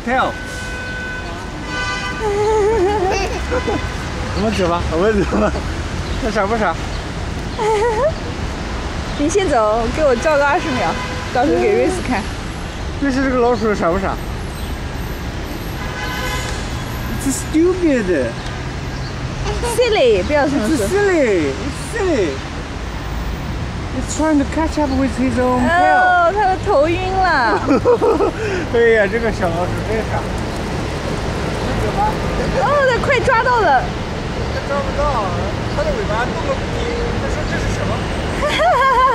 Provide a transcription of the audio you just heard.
tail。我们走吧，我们走吧。这傻不傻？ 你先走，给我照个20秒，到时候给瑞斯看。 瑞斯这个老鼠傻不傻 ？It's stupid. Silly， 不要这么 It's 说。 silly. It's silly. It's trying to catch up with his own tail. 哦，它的头晕了。 哎呀，这个小老鼠真傻。有吗？ 哦，它快抓到了。 它抓不到，它的尾巴动个不停。他说这是什么？